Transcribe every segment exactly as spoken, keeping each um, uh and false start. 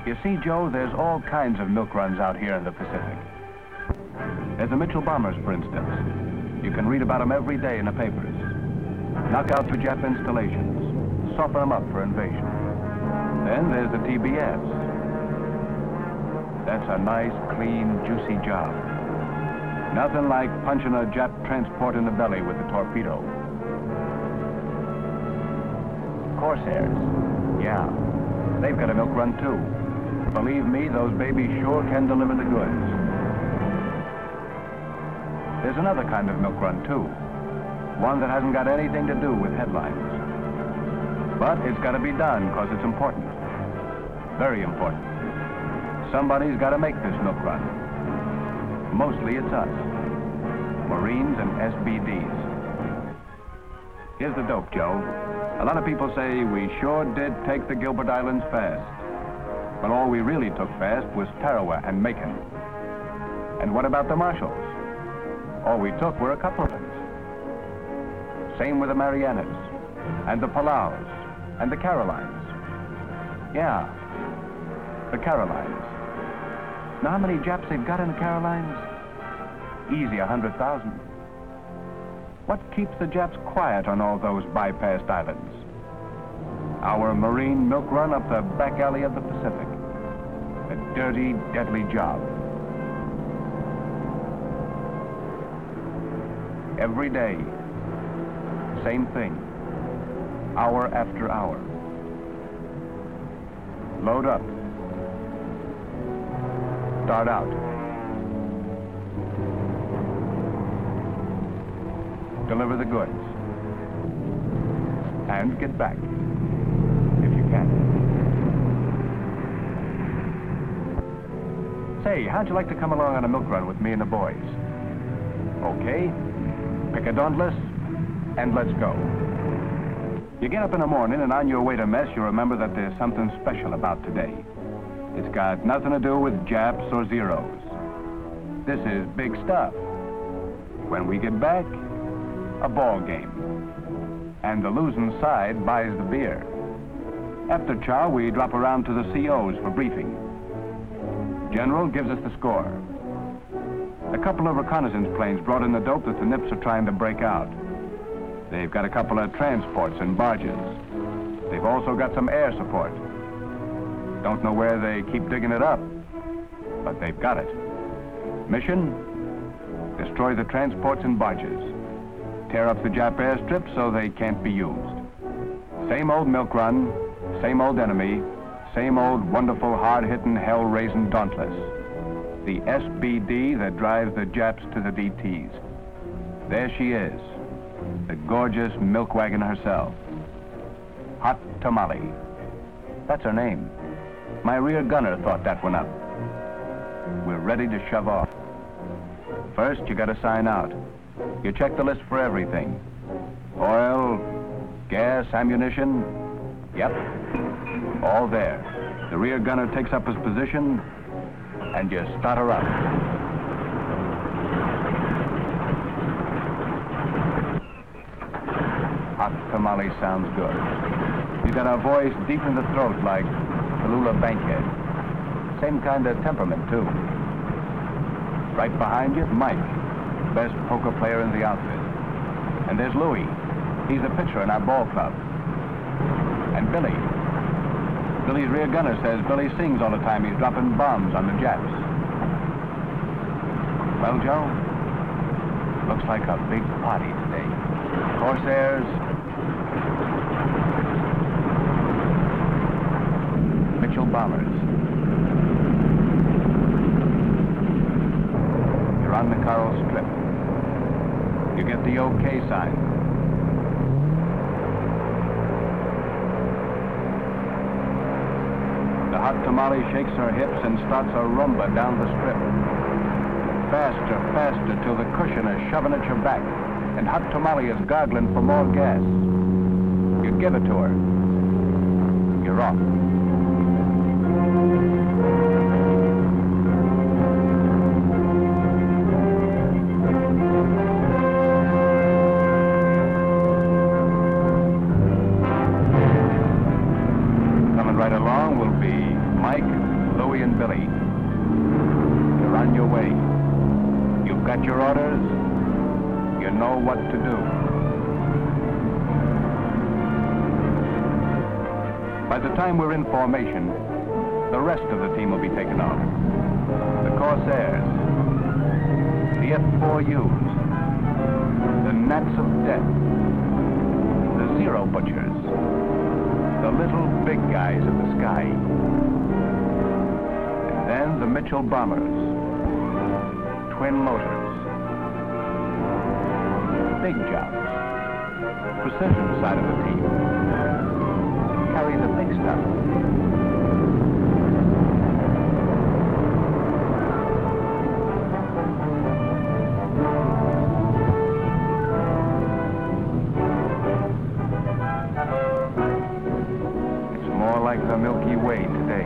You see, Joe, there's all kinds of milk runs out here in the Pacific. There's the Mitchell bombers, for instance. You can read about them every day in the papers. Knock out the Jap installations, soften them up for invasion. Then there's the T B S. That's a nice, clean, juicy job. Nothing like punching a Jap transport in the belly with a torpedo. Corsairs, yeah, they've got a milk run too. Believe me, those babies sure can deliver the goods. There's another kind of milk run too, one that hasn't got anything to do with headlines. But it's got to be done because it's important, very important. Somebody's got to make this milk run. Mostly it's us, Marines and S B Ds. Here's the dope, Joe. A lot of people say we sure did take the Gilbert Islands fast. But all we really took fast was Tarawa and Macon. And what about the Marshalls? All we took were a couple of them. Same with the Marianas, and the Palaus, and the Carolines. Yeah, the Carolines. Now, how many Japs they've got in the Carolines? Easy, a hundred thousand. What keeps the Japs quiet on all those bypassed islands? Our Marine milk run up the back alley of the Pacific. A dirty, deadly job. Every day, same thing, hour after hour. Load up. Start out. Deliver the goods. And get back, if you can. Say, how'd you like to come along on a milk run with me and the boys? Okay, pick a Dauntless, and let's go. You get up in the morning, and on your way to mess, you remember that there's something special about today. It's got nothing to do with Japs or Zeros. This is big stuff. When we get back, a ball game. And the losing side buys the beer. After chow, we drop around to the C Os for briefing. General gives us the score. A couple of reconnaissance planes brought in the dope that the Nips are trying to break out. They've got a couple of transports and barges. They've also got some air support. Don't know where they keep digging it up, but they've got it. Mission? Destroy the transports and barges. Tear up the Jap airstrip so they can't be used. Same old milk run, same old enemy, same old wonderful hard-hitting, hell-raising Dauntless. The S B D that drives the Japs to the D Ts. There she is, the gorgeous milk wagon herself. Hot Tamale. That's her name. My rear gunner thought that one up. We're ready to shove off. First, you gotta sign out. You check the list for everything. Oil, gas, ammunition. Yep, all there. The rear gunner takes up his position, and you start her up. Hot Tamale sounds good. You got a voice deep in the throat like Tallulah Bankhead. Same kind of temperament, too. Right behind you, Mike, best poker player in the outfit. And there's Louie. He's a pitcher in our ball club. And Billy. Billy's rear gunner says Billy sings all the time he's dropping bombs on the Japs. Well, Joe, looks like a big party today. Corsairs, Mitchell bombers. You're on the Coral Strip. You get the OK sign. The Hot Tamale shakes her hips and starts a rumba down the strip. Faster, faster, till the cushion is shoving at your back, and Hot Tamale is gargling for more gas. You give it to her. You're off. Coming right along will be Mike, Louie, and Billy, you're on your way. You've got your orders. You know what to do. By the time we're in formation, the rest of the team will be taken off. The Corsairs, the F four U's, the Gnats of Death, the Zero Butchers, the little big guys of the sky, and then the Mitchell Bombers, twin motors, big jobs, precision side of the team, carry the big stuff. It's more like the Milky Way today.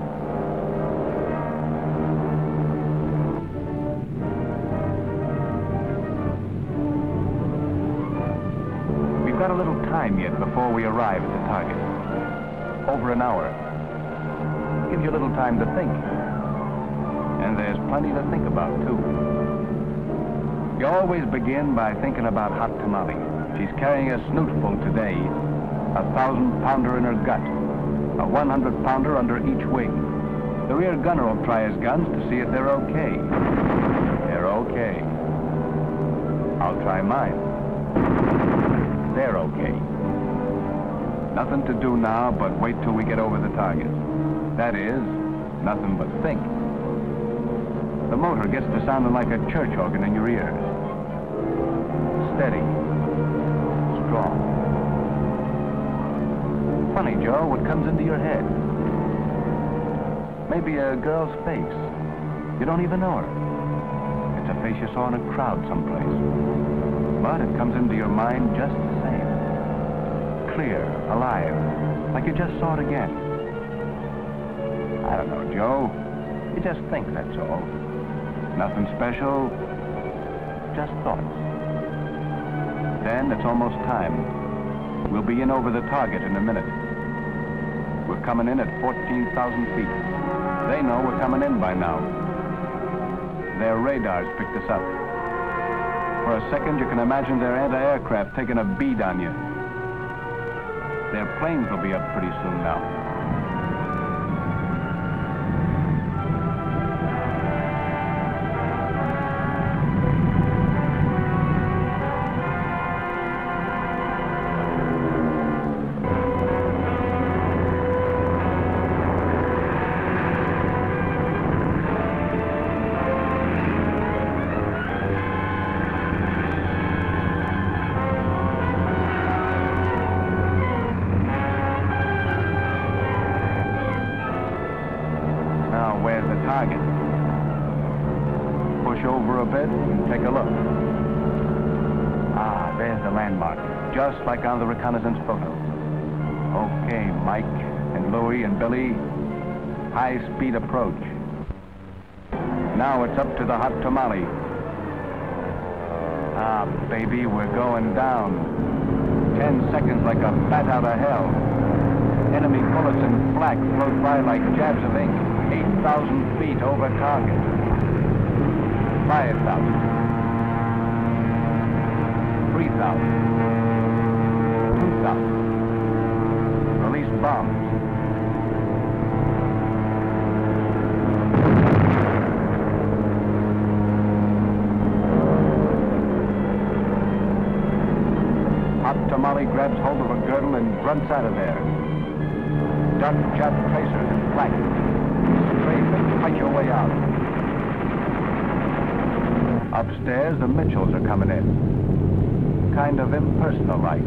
We've got a little time yet before we arrive at the target. Over an hour. Gives you a little time to think. And there's plenty to think about, too. You always begin by thinking about Hot Tamale. She's carrying a snootful today, a thousand-pounder in her gut, a one hundred pounder under each wing. The rear gunner will try his guns to see if they're okay. They're okay. I'll try mine. They're okay. Nothing to do now but wait till we get over the target. That is, nothing but think. The motor gets to sounding like a church organ in your ears. Steady. Strong. Funny, Joe, what comes into your head? Maybe a girl's face. You don't even know her. It's a face you saw in a crowd someplace. But it comes into your mind just the same. Clear, alive, like you just saw it again. I don't know, Joe. You just think, that's all. Nothing special, just thoughts. Then it's almost time. We'll be in over the target in a minute. We're coming in at fourteen thousand feet. They know we're coming in by now. Their radars picked us up. For a second, you can imagine their anti-aircraft taking a bead on you. Their planes will be up pretty soon now. Push over a bit and take a look. Ah, there's the landmark, just like on the reconnaissance photo. Okay, Mike and Louie and Billy, high-speed approach. Now it's up to the Hot Tamale. Ah, baby, we're going down. Ten seconds like a bat out of hell. Enemy bullets and flak float by like jabs of ink. eight thousand feet over target. five thousand. three thousand. two thousand. Release bombs. Hot Tamale grabs hold of a girdle and grunts out of there. Duck jab tracers and flak. Strafe and fight your way out. Upstairs, the Mitchells are coming in. Kind of impersonal-like.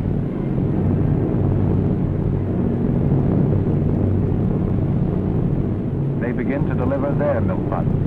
They begin to deliver their milk buns.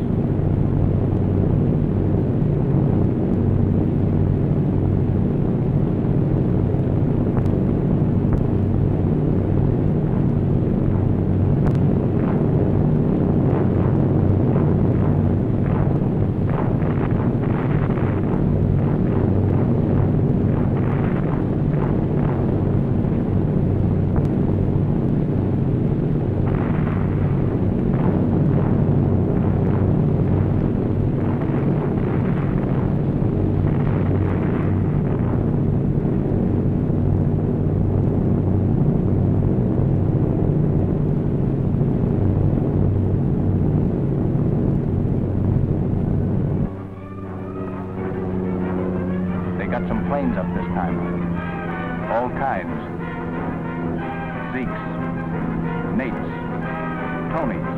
Tonys.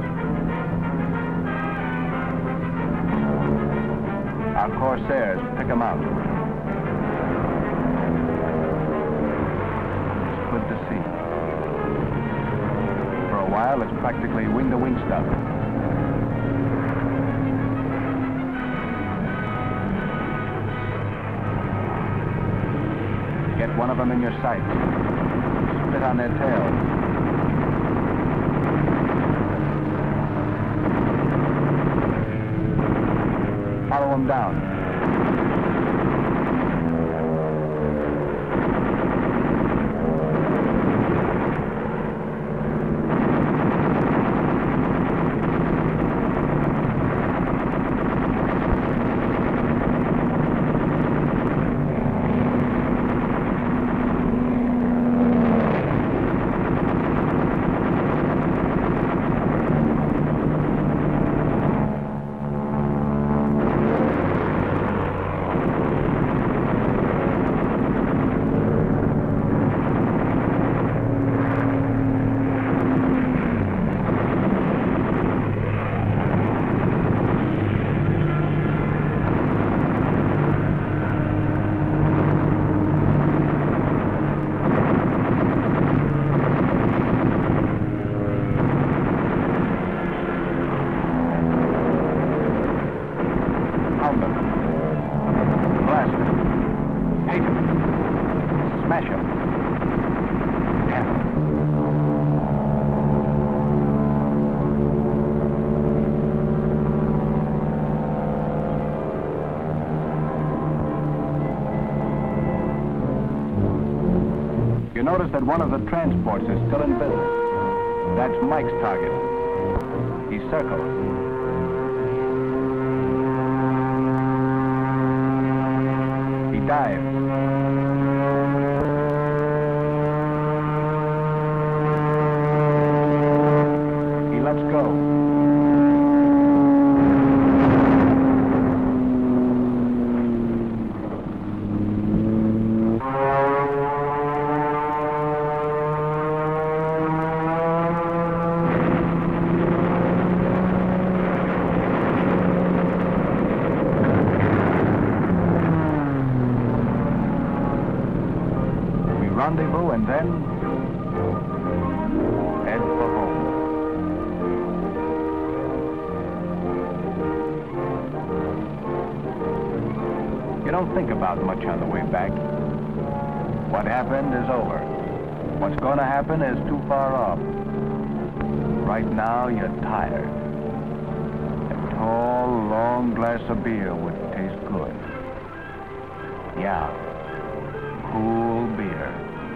Our Corsairs pick them out. It's good to see. For a while, it's practically wing-to-wing stuff. Get one of them in your sights. Spit on their tails. Follow them down. You notice that one of the transports is still in business. That's Mike's target. He circles. He dives. He lets go. Rendezvous and then head for home. You don't think about much on the way back. What happened is over. What's going to happen is too far off. Right now, you're tired. A tall, long glass of beer would taste good. Yeah, cool beer.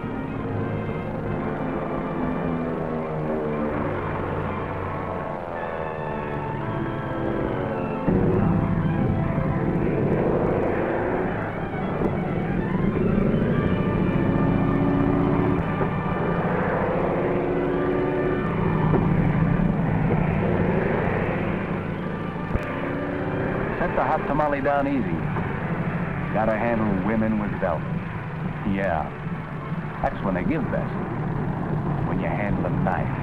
Set the hot tamale down easy. Gotta handle women with velvet. Yeah, that's when they give best. When you handle them nice.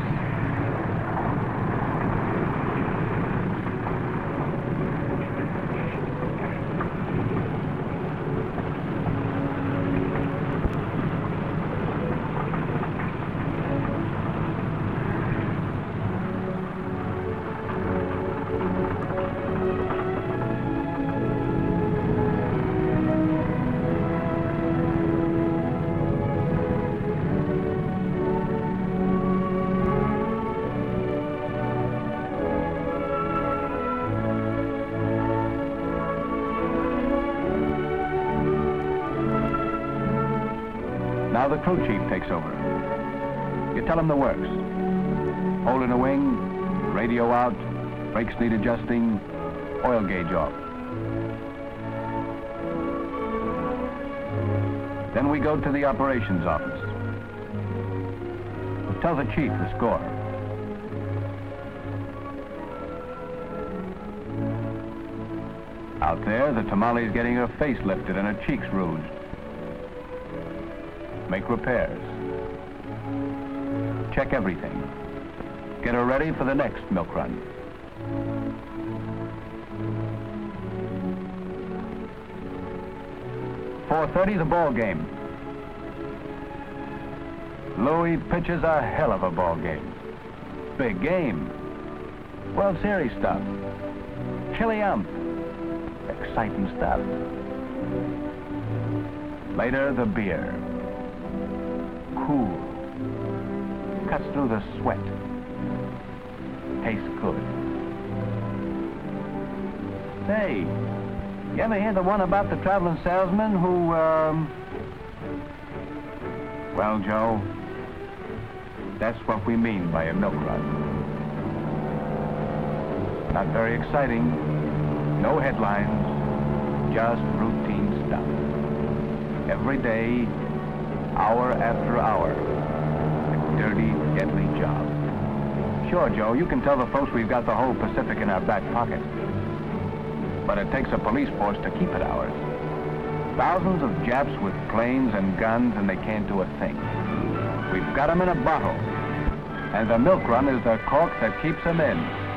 Now the crew chief takes over. You tell him the works. Hole in the wing, radio out, brakes need adjusting, oil gauge off. Then we go to the operations office. Tell the chief the score. Out there, the tamale's getting her face lifted and her cheeks rouged. Make repairs. Check everything. Get her ready for the next milk run. four thirty, the ball game. Louis pitches a hell of a ball game. Big game. World Series stuff. Chilly ump. Exciting stuff. Later, the beer. Cool. Cuts through the sweat. Tastes good. Say, you ever hear the one about the traveling salesman who, um... Well, Joe, that's what we mean by a milk run. Not very exciting. No headlines. Just routine stuff. Every day, hour after hour. A dirty, deadly job. Sure, Joe, you can tell the folks we've got the whole Pacific in our back pocket. But it takes a police force to keep it ours. Thousands of Japs with planes and guns, and they can't do a thing. We've got them in a bottle. And the milk run is the cork that keeps them in.